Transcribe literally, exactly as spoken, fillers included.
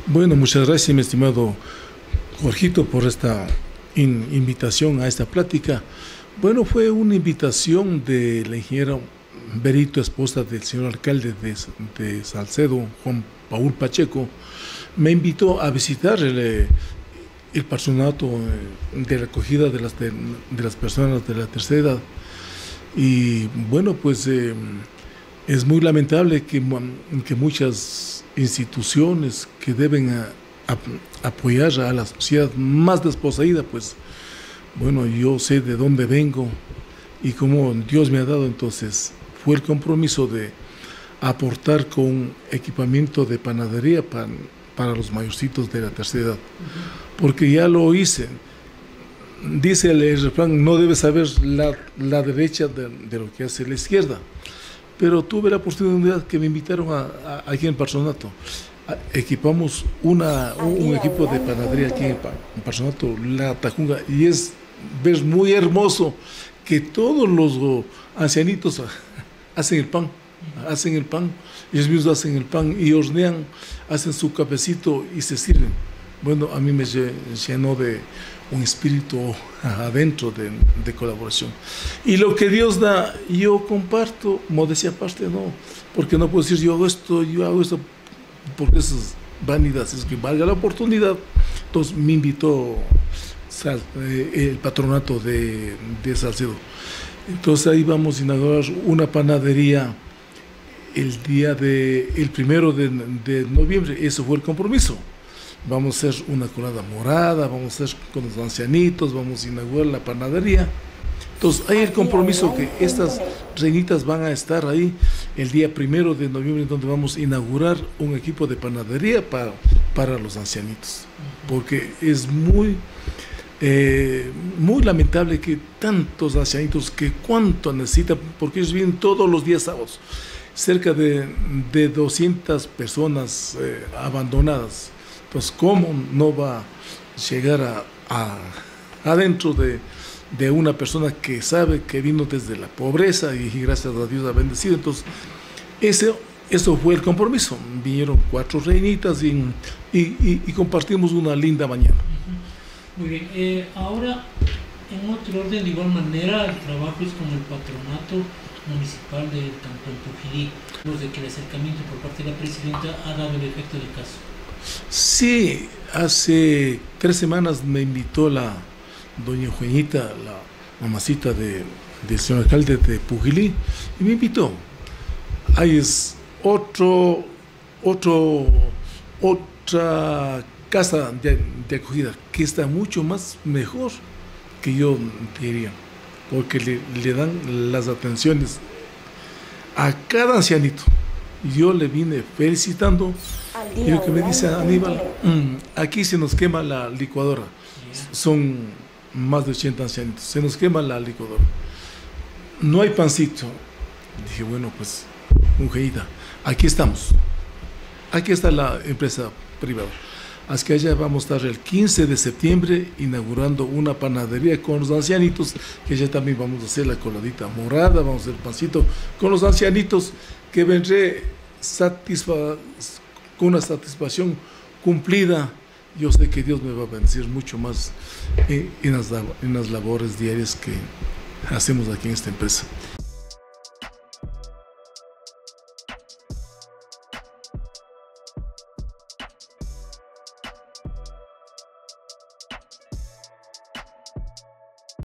Bueno, muchas gracias, mi estimado Jorgito, por esta in- invitación a esta plática. Bueno, fue una invitación de la ingeniera Berito, esposa del señor alcalde de, de Salcedo, Juan Paul Pacheco. Me invitó a visitar el, eh, el patronato eh, de recogida de las, de, de las personas de la tercera edad. Y bueno, pues eh, es muy lamentable que, que muchas instituciones que deben a, a, apoyar a la sociedad más desposeída, pues bueno, yo sé de dónde vengo y cómo Dios me ha dado, entonces fue el compromiso de aportar con equipamiento de panadería para, para los mayorcitos de la tercera edad, porque ya lo hice. Dice el refrán, no debe saber la, la derecha de, de lo que hace la izquierda, pero tuve la oportunidad que me invitaron a, a, aquí en Patronato. Equipamos una, un, un equipo de panadería aquí en Patronato, La Tajunga, y es ver muy hermoso que todos los ancianitos hacen el pan, hacen el pan, ellos mismos hacen el pan y hornean, hacen su cafecito y se sirven. Bueno, a mí me llenó de un espíritu adentro de, de colaboración. Y lo que Dios da, yo comparto, modestia aparte, no, porque no puedo decir yo hago esto, yo hago esto, porque eso es vanidad, es que valga la oportunidad. Entonces me invitó el patronato de, de Salcedo. Entonces ahí vamos a inaugurar una panadería el día de, el primero de, de noviembre, eso fue el compromiso. Vamos a hacer una colada morada, vamos a hacer con los ancianitos, vamos a inaugurar la panadería. Entonces hay el compromiso que estas reinitas van a estar ahí el día primero de noviembre, donde vamos a inaugurar un equipo de panadería para, para los ancianitos, porque es muy, eh, muy lamentable que tantos ancianitos, que cuánto necesitan, porque ellos vienen todos los días sábados, cerca de, de doscientas personas eh, abandonadas. Pues cómo no va a llegar a, a adentro de, de una persona que sabe que vino desde la pobreza y, y gracias a Dios ha bendecido. Entonces ese, eso fue el compromiso. Vinieron cuatro reinitas y, y, y, y compartimos una linda mañana. Muy bien, eh, ahora en otro orden, de igual manera el trabajo es con el patronato municipal del Cantón Pujilí, de que el acercamiento por parte de la presidenta ha dado el efecto del caso. Sí, hace tres semanas me invitó la doña Eugenita, la mamacita de, del señor alcalde de Pujilí, y me invitó. Ahí es otro, otro, otra casa de, de acogida que está mucho más mejor que yo diría, porque le, le dan las atenciones a cada ancianito. Yo le vine felicitando y lo que me dice Aníbal, mmm, aquí se nos quema la licuadora, son más de ochenta ancianitos, se nos quema la licuadora, no hay pancito. Dije, bueno, pues, mujerita, aquí estamos, aquí está la empresa privada, así que allá vamos a estar el quince de septiembre inaugurando una panadería con los ancianitos, que ya también vamos a hacer la coladita morada, vamos a hacer el pancito con los ancianitos, que vendré satisfa con una satisfacción cumplida. Yo sé que Dios me va a bendecir mucho más en, en, las, en las labores diarias que hacemos aquí en esta empresa.